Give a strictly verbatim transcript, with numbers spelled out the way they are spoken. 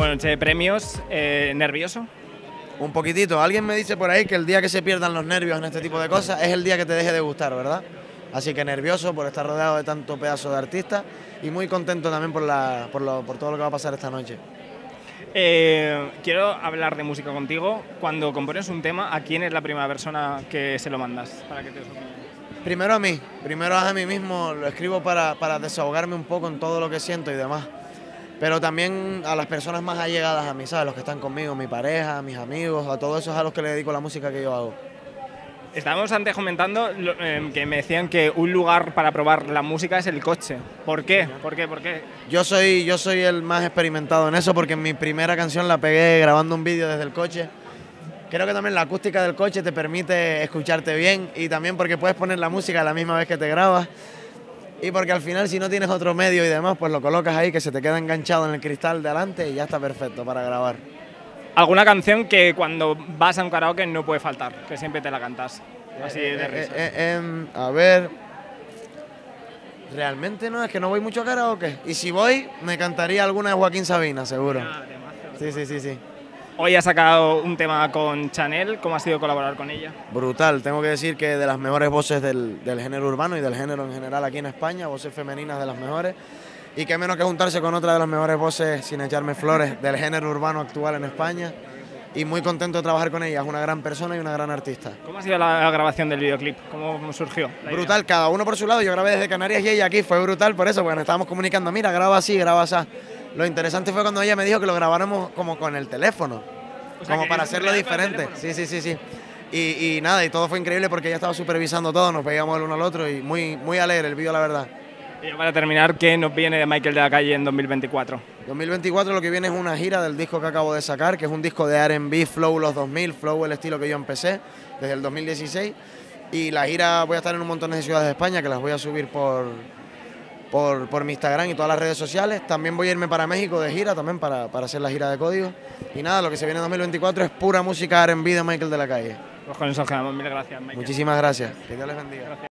Bueno, noche de premios, eh, ¿nervioso? Un poquitito. Alguien me dice por ahí que el día que se pierdan los nervios en este tipo de cosas es el día que te deje de gustar, ¿verdad? Así que nervioso por estar rodeado de tanto pedazo de artistas y muy contento también por, la, por, lo, por todo lo que va a pasar esta noche. Eh, quiero hablar de música contigo. Cuando compones un tema, ¿a quién es la primera persona que se lo mandas para que te dé su opinión? Primero a mí, primero a mí mismo, lo escribo para, para desahogarme un poco en todo lo que siento y demás. Pero también a las personas más allegadas a mí, ¿sabes? Los que están conmigo, mi pareja, mis amigos, a todos esos a los que le dedico la música que yo hago. Estábamos antes comentando lo, eh, que me decían que un lugar para probar la música es el coche. ¿Por qué? ¿Por qué? ¿Por qué? Yo soy, yo soy el más experimentado en eso porque mi primera canción la pegué grabando un vídeo desde el coche. Creo que también la acústica del coche te permite escucharte bien y también porque puedes poner la música a la misma vez que te grabas. Y porque al final si no tienes otro medio y demás, pues lo colocas ahí que se te queda enganchado en el cristal de adelante y ya está perfecto para grabar. ¿Alguna canción que cuando vas a un karaoke no puede faltar, que siempre te la cantas? Así de Eh, risa. eh, eh, eh, a ver... Realmente no, es que no voy mucho a karaoke. Y si voy, me cantaría alguna de Joaquín Sabina, seguro. Sí, sí, sí, sí. Hoy has sacado un tema con Chanel. ¿Cómo ha sido colaborar con ella? Brutal, tengo que decir que de las mejores voces del, del género urbano y del género en general aquí en España, voces femeninas de las mejores. Y qué menos que juntarse con otra de las mejores voces, sin echarme flores, del género urbano actual en España. Y muy contento de trabajar con ella, es una gran persona y una gran artista. ¿Cómo ha sido la grabación del videoclip? ¿Cómo surgió la idea? Brutal, cada uno por su lado, yo grabé desde Canarias y ella aquí, fue brutal por eso, porque nos estábamos comunicando, mira, graba así, graba así. Lo interesante fue cuando ella me dijo que lo grabáramos como con el teléfono, O sea, como que para es hacerlo real con el diferente. teléfono. Sí, sí, sí, sí. Y, y nada, y todo fue increíble porque ella estaba supervisando todo, nos veíamos el uno al otro y muy, muy alegre el vídeo, la verdad. Y ya para terminar, ¿qué nos viene de Michael de la Calle en dos mil veinticuatro? dos mil veinticuatro lo que viene es una gira del disco que acabo de sacar, que es un disco de R and B, Flow los dos mil, Flow el estilo que yo empecé desde el dos mil dieciséis. Y la gira voy a estar en un montón de ciudades de España, que las voy a subir por, por, por mi Instagram y todas las redes sociales. También voy a irme para México de gira, también para, para hacer la gira de Código. Y nada, lo que se viene en dos mil veinticuatro es pura música R and B de Michael de la Calle. Pues con eso os quedamos. Mil gracias, Michael. Muchísimas gracias. Que Dios les bendiga. Gracias.